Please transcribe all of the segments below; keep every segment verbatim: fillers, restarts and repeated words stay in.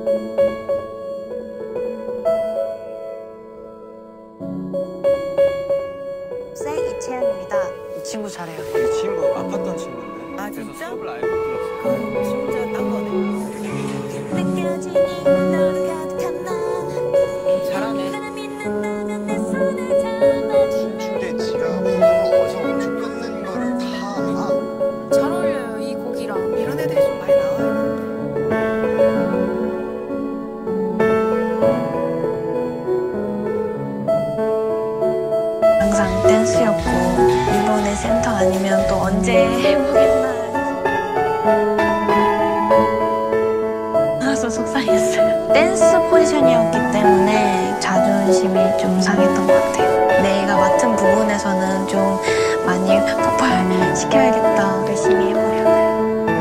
쌤 이채연입니다. 이 친구 잘해요. 이 친구 아팠던 친구인데. 아 진짜? 수업을 알고 들었어요. 그 심지어 딴 거네. 잘하네. 근데 지가 무서워서 쭉 끊는 거를 다 알아. 잘 어울려요 이 곡이랑. 이런 애들이 좀 많이 나와요. 항상 댄스였고 이번에 센터 아니면 또 언제 해보겠나 그래서 속상했어요. 댄스 포지션이었기 때문에 자존심이 좀 상했던 것 같아요. 내가 맡은 부분에서는 좀 많이 폭발시켜야겠다. 열심히 해보려고요.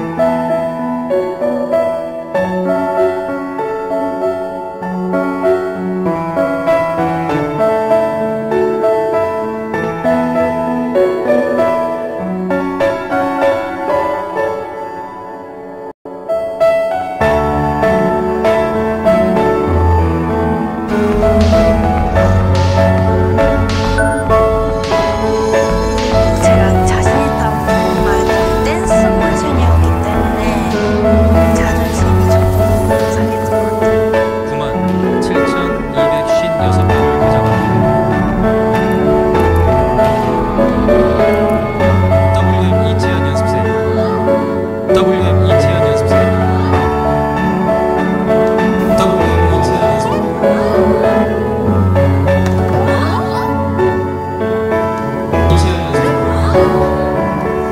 제가 자신 있다고 말했던 댄스 포지션이었기 때문에 자존심이 좀 상했던 것 같아요. 구만 칠천이백오십육 명을 가져갑니다. 더블유엠 이채연 연습생, 더블유엠 이채연 연습생, 더블유엠 이채연 연습생. 이채연 연습생.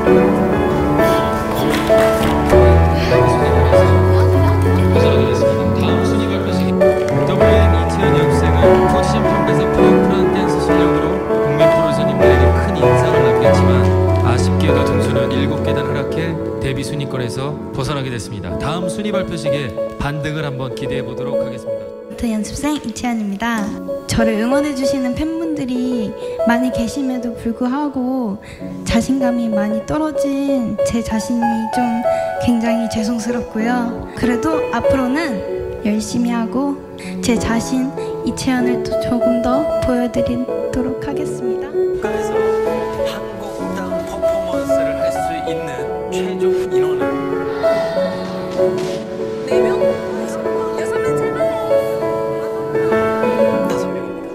벗어나겠습니다. 다음 순위 발표 시기. 더블유엠 이채연 연습생은 포지션 평가에서 파워풀한 댄스 실력으로 국민 프로듀서님들에게 큰 인상을 남겼지만 아쉽게도 등수는 일곱 계단 하락해 데뷔 순위권에서 벗어나게 됐습니다. 다음 순위 발표 시기에 반등을 한번 기대해 보도록 하겠습니다. 연습생 이채연입니다. 저를 응원해주시는 팬분들이 많이 계심에도 불구하고 자신감이 많이 떨어진 제 자신이 좀 굉장히 죄송스럽고요. 그래도 앞으로는 열심히 하고 제 자신 이채연을 또 조금 더 보여드리도록 하겠습니다. 국가에서 한 곡당 퍼포먼스를 할 수 있는 최종 인원은 네 명? 여섯 명 제발. 다섯 명입니다.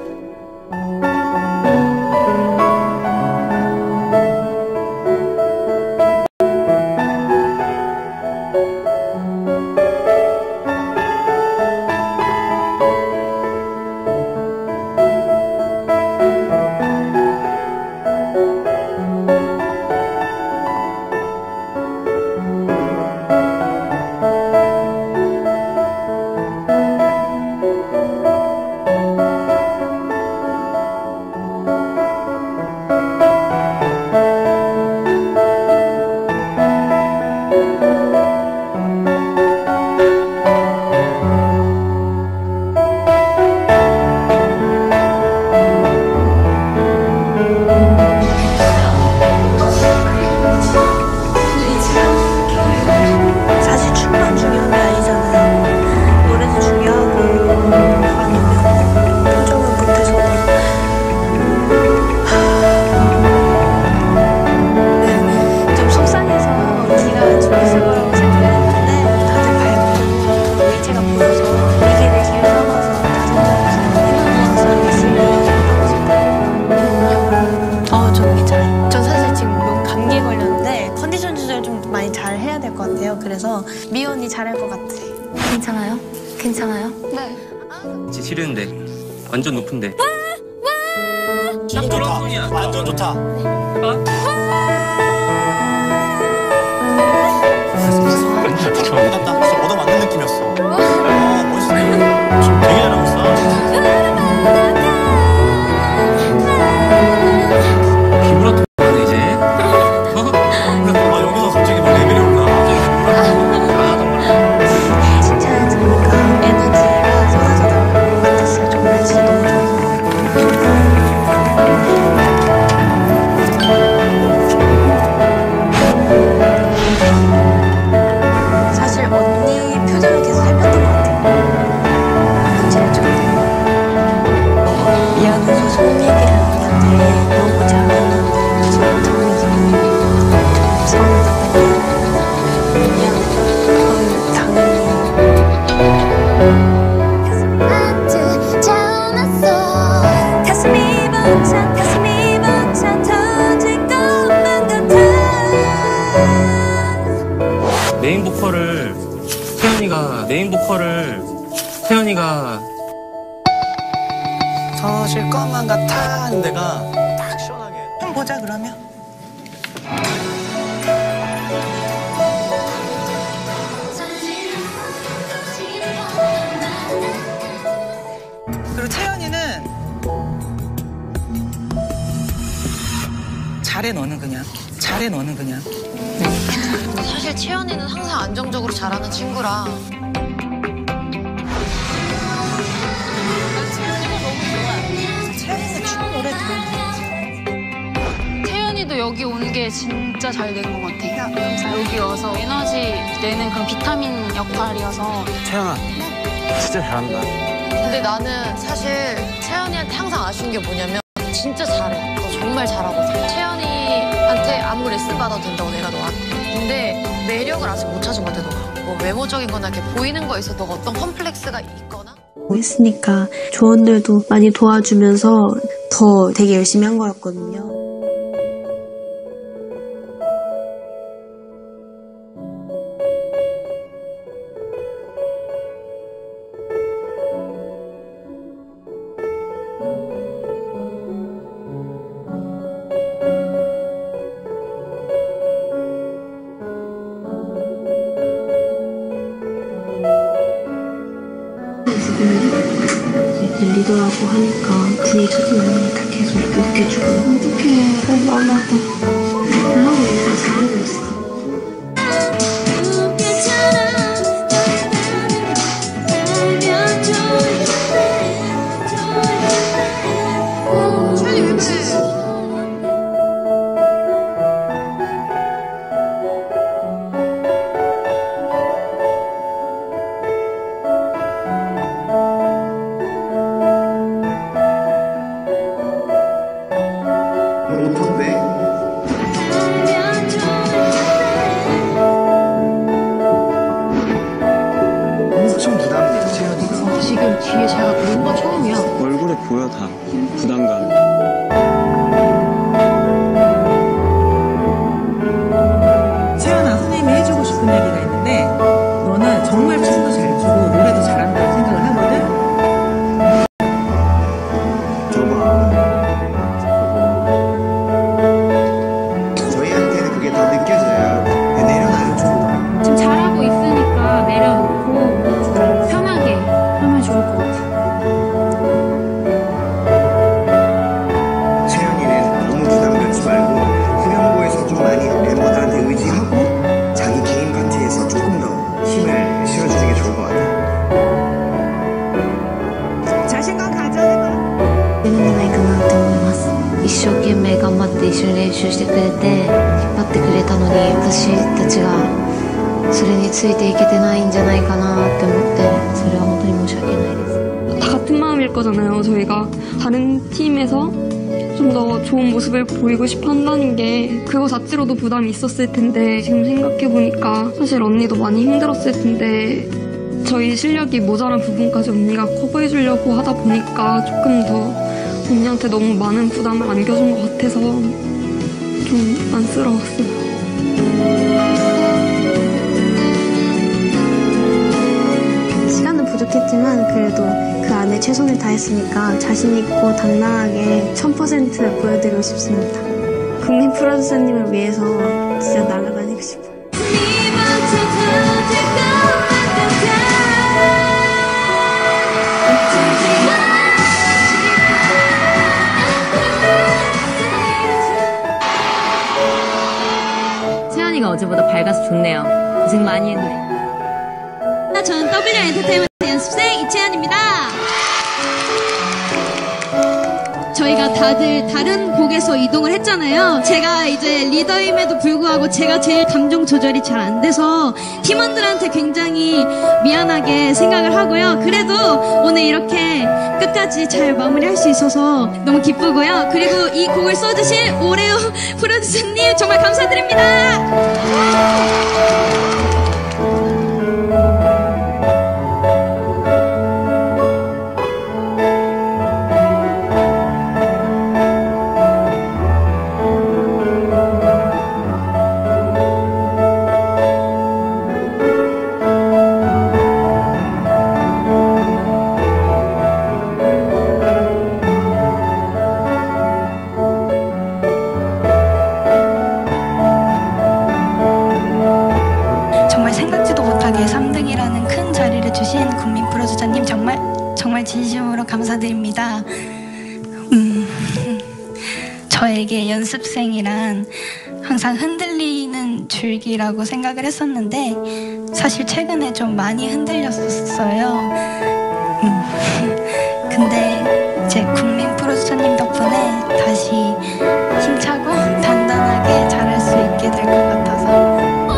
사실 춤만 중요한 게 아니잖아요. 노래도 중요하고 표정을 못해서 네, 좀 속상해서 기가 안 좋았을 거라고 생각했는데 다들 밝고 의지가 보여서 이기를 기회 삼아서 다들 서비스를 하고 싶어요. 어, 저 괜찮아요. 저 사실 지금 뭐 감기에 걸렸는데 컨디션 조절 좀 많이 잘 해야 될 것 같아요. 그래서 미희 언니 잘할 것 같아. 괜찮아요? 괜찮아요? 네. 지 치르는데 완전 높은데. 딱 그런 톤이야. 완전 좋다. 부담다. 진짜 얻어맞는 느낌이었어. 아, 멋있어. 지금 되게 잘하고 있어. 기브라토 하네 이제. 아, 여기서 솔직히 뭐 레벨이 올라. 칭찬을 들으니까 에너지가 쏟아져 나오는 것 같았어요. 정말 진짜 너무 좋았어요. 사실 언니 표정을 계속 살폈던 것 가슴이 벅차 가슴이 벅차 터질 것만 같아. 메인 보컬을 태연이가 메인 보컬을 태연이가 터질 것만 같아 하는 데가 딱 시원하게. 한번 보자 그러면. 그리고 채연이는 잘해 너는 그냥. 잘해 너는 그냥. 근데 사실 채연이는 항상 안정적으로 잘하는 친구라. 채연이는 춤 노래 들으면 태연이도 여기 온 게 진짜 잘 된 것 같아. 여기 와서 에너지 내는 그런 비타민 역할이어서. 채연아, 진짜 잘한다. 근데 나는 사실 채연이한테 항상 아쉬운 게 뭐냐면 진짜 잘해. 너 정말 잘하거든. 채연이한테 아무 레슨 받아도 된다고 내가 너한테. 근데 매력을 아직 못 찾은 것 같아 너가. 뭐 외모적인 거나 이렇게 보이는 거에 있어 너가 어떤 컴플렉스가 있거나. 했으니까 조언들도 많이 도와주면서 더 되게 열심히 한 거였거든요. 리더라고 하니까 분위기 처지면 다 계속 느껴주고 어떡해 마음 아파 하고 있는 거 잘하고 있어. 지금 뒤에 제가 그린 거 처음이야. 얼굴에 보여 다 부담감. 채연아, 선생님이 해주고 싶은 얘기가 있는데 너는 정말 춤도 잘 추고 노래도 잘한다고 생각을 하거든? 저희한테는 그게 다 느껴져요. 내려놔요. 지금 잘하고 있으니까 내려놓고 편하게 하면 좋을 것 같아. 채연이는 너무 부담 갖지 말고 후렴구에서 좀 많이 멤버들한테 의지하고 자기 개인 파트에서 조금 더 힘을 실어주는 게 좋을 것 같아요. 자신감 가져해봐. いるんじゃないかなって思います。一生懸命頑張って一緒に練習してくれて引っ張ってくれたのに私たちがそれについていけてないんじゃないかなって思ってそれは本当に申し訳ないです。 다 같은 마음일 거잖아요. 저희가 다른 팀에서 좀 더 좋은 모습을 보이고 싶어 한다는 게 그거 자체로도 부담이 있었을 텐데 지금 생각해보니까 사실 언니도 많이 힘들었을 텐데 저희 실력이 모자란 부분까지 언니가 커버해주려고 하다 보니까 조금 더 언니한테 너무 많은 부담을 안겨준 것 같아서 좀 안쓰러웠어요. 시간은 부족했지만 그래도 그 안에 최선을 다했으니까 자신 있고 당당하게 천 퍼센트 보여드리고 싶습니다. 국민 프로듀서님을 위해서 진짜 날아다니고 싶어요. 채연이가 어제보다 밝아서 좋네요. 고생 많이 했네. 저는 더블유 엔터테인먼트 연습생 이채연입니다. 저희가 다들 다른 곡에서 이동을 했잖아요. 제가 이제 리더임에도 불구하고 제가 제일 감정 조절이 잘 안 돼서 팀원들한테 굉장히 미안하게 생각을 하고요. 그래도 오늘 이렇게 끝까지 잘 마무리할 수 있어서 너무 기쁘고요. 그리고 이 곡을 써주신 오레오 프로듀서님 정말 감사드립니다. 국민 프로듀서님 정말 정말 진심으로 감사드립니다. 음, 저에게 연습생이란 항상 흔들리는 줄기라고 생각을 했었는데 사실 최근에 좀 많이 흔들렸었어요. 음, 근데 제 국민 프로듀서님 덕분에 다시 힘차고 단단하게 잘할 수 있게 될 것 같아서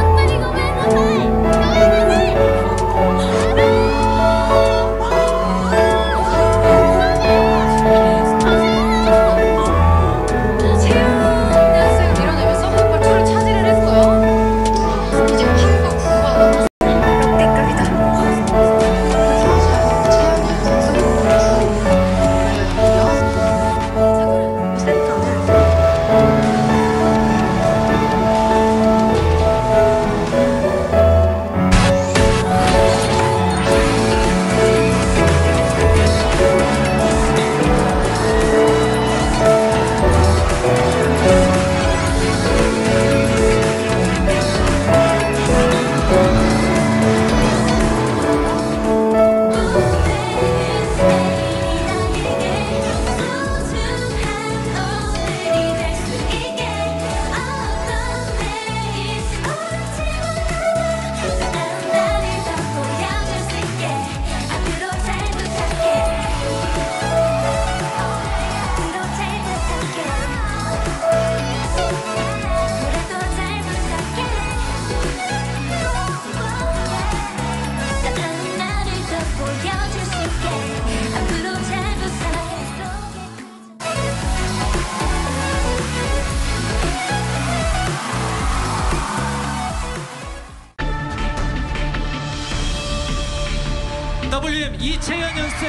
더블유엠 이채연 연습생.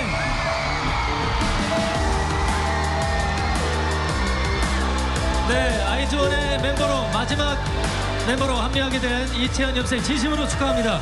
네, 아이즈원의 멤버로 마지막 멤버로 합류하게 된 이채연 연습생 진심으로 축하합니다.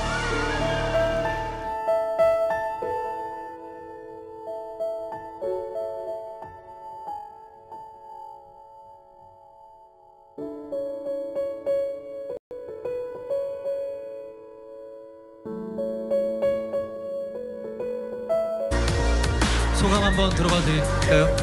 소감 한번 들어봐도 될까요?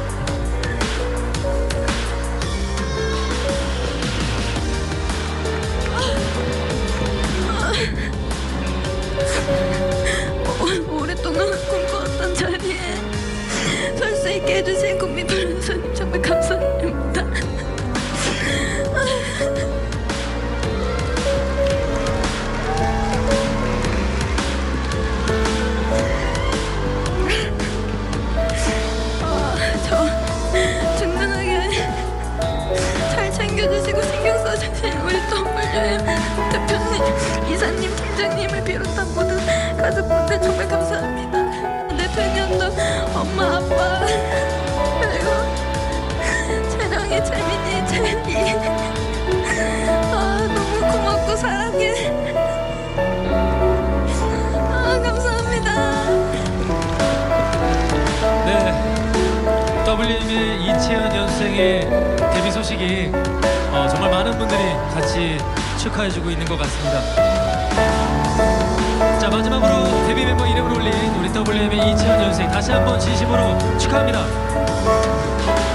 오랫동안 꿈꿔왔던 자리에 설 수 있게 해주신 국민 프로듀서님 정말 감사드립니다. 챙겨주시고 신경 써주신 우리 더블유엠 대표님, 이사님, 팀장님을 비롯한 모든 가족분들 정말 감사합니다. 대표님도 엄마, 아빠, 그리고 채령이, 재민이, 재리, 아 너무 고맙고 사랑해. 아 감사합니다. 네, 더블유엠의 이채연 연습생의 데뷔 소식이 어, 정말 많은 분들이 같이 축하해주고 있는 것 같습니다. 자, 마지막으로 데뷔 멤버 이름을 올린 우리 더블유엠의 이채연 연습생 다시 한번 진심으로 축하합니다.